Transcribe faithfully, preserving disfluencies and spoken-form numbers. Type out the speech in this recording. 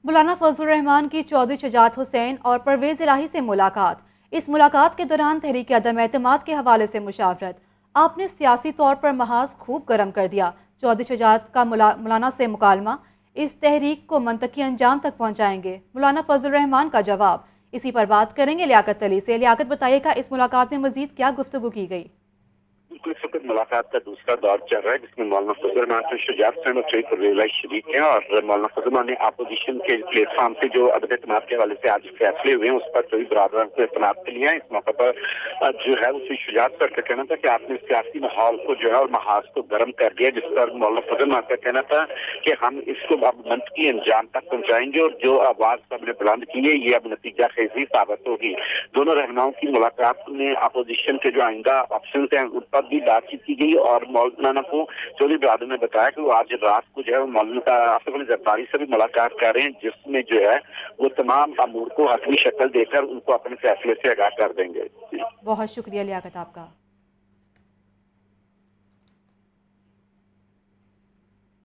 मौलाना फजलुर रहमान की चौधरी शुजात हुसैन और परवेज इलाही से मुलाकात। इस मुलाकात के दौरान तहरीक अदम एतमाद के हवाले से मुशावरत। आपने सियासी तौर पर महाज खूब गर्म कर दिया। चौधरी शुजात का मौलाना से मुकालमा, इस तहरीक को मंतकी अंजाम तक पहुँचाएंगे। मौलाना फजलुर रहमान का जवाब। इसी पर बात करेंगे लियाकत अली से। लियाकत, बताइएगा इस मुलाकात में मजीद क्या गुफ्तगू की गई? इस वक्त मुलाकात का दूसरा दौर चल रहा है, जिसमें मौलाना फजलुर रहमान शुजात हुसैन और परवेज इलाही शरीक हैं। और मौलाना फजलुर रहमान ने अपोजिशन के प्लेटफॉर्म से जो अदम एतमाद के हवाले से आज फैसले हुए हैं, उस पर सभी बरादरान को एतमाद के लिए। इस मौके पर जो है उसे शुजात सर का कहना था कि आपने सियासी माहौल को जो है और महाज को गर्म कर दिया, जिस पर मौलाना फजलुर रहमान का कहना था कि हम इसको अब मंतकी अंजाम तक पहुँचाएंगे और जो आवाज हमने बुलंद की है ये अब नतीजा खेजी साबित होगी। दोनों रहनुमाओं की मुलाकात में अपोजिशन के जो आइंदा ऑप्शन हैं उन पर भी बातचीत की गई और मौलाना को चौधरी बरादर ने बताया कि वो आज रात को जो है मौलाना आसिफ अली जरदारी से भी मुलाकात कर रहे हैं, जिसमें जो है वो तमाम अमूर को हतमी शक्ल देकर उनको अपने फैसले से आगाह कर देंगे। बहुत शुक्रिया लियाकत आपका।